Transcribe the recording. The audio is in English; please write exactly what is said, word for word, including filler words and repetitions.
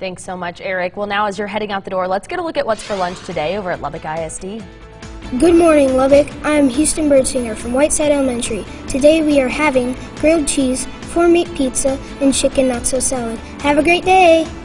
Thanks so much, Eric. Well, now as you're heading out the door, let's get a look at what's for lunch today over at Lubbock I S D. Good morning, Lubbock. I'm Houston Birdsinger from Whiteside Elementary. Today we are having grilled cheese, four meat pizza, and chicken not so salad. Have a great day!